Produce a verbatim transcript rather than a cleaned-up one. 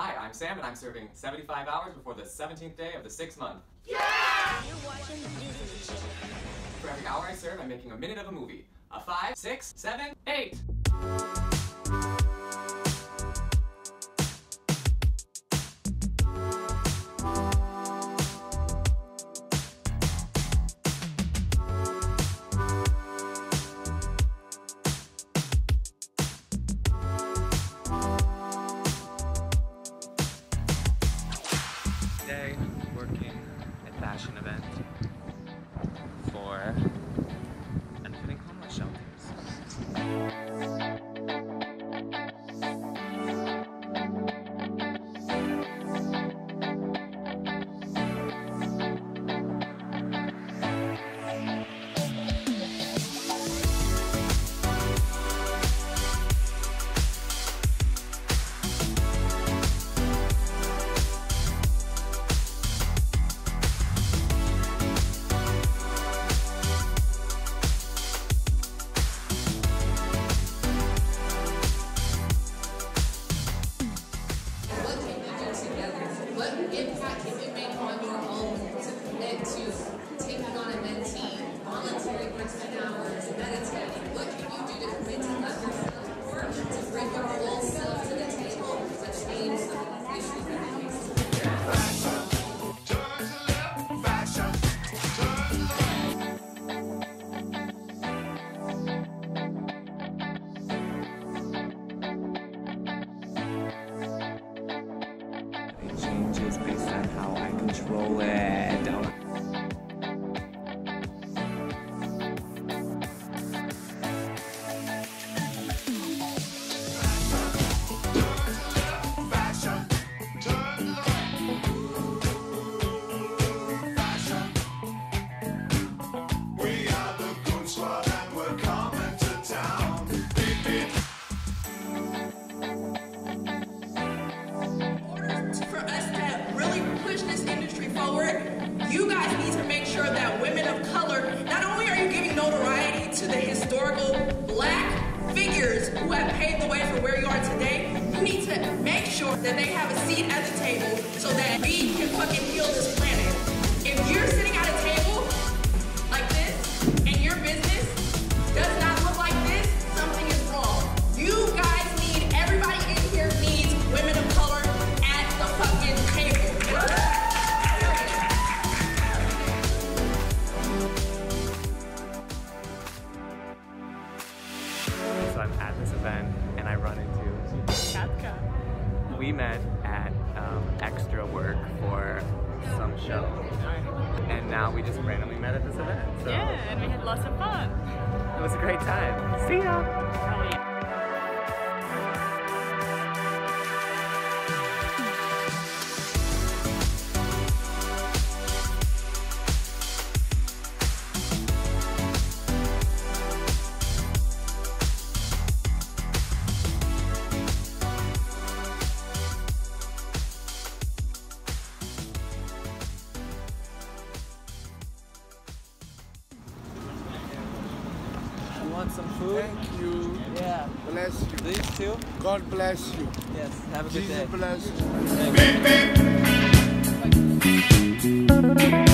Hi, I'm Sam, and I'm serving seventy-five hours before the seventeenth day of the sixth month. Yeah! For every hour I serve, I'm making a minute of a movie. A five, six, seven, eight. Today, working at fashion event for unfitting homeless shelters. What impact can you make on your own to commit to taking on a mentee, volunteering for ten hours, meditating? What can you do to commit to love yourself or to bring your whole self to the table to change some of the issues that you face? Fashion, turn to left, fashion, turn It changes based on how I control it. Don't fashion, turn left, fashion. We are the Goon Squad and we're coming to town. Beep, beep. For us to really push this industry forward, you guys need to make sure that women of color, not only are you giving notoriety to the historical black figures who have paved the way for where you are today, you need to make sure that they have a seat at the table so that we can fucking heal this planet. If you're sitting at a table like this and your business does not look like this, something is wrong. You guys need, everybody in here needs women of color at the fucking table. So I'm at this event and I run into Katka. We met at um, extra work for some show, and now we just randomly met at this event. So Yeah, and we had lots of fun. it was a great time. See ya! Oh, yeah. You want some food? Thank you. Yeah. Bless you. These two? God bless you. Yes. Have a good Jesus day. bless you. Thank you. Beep, beep.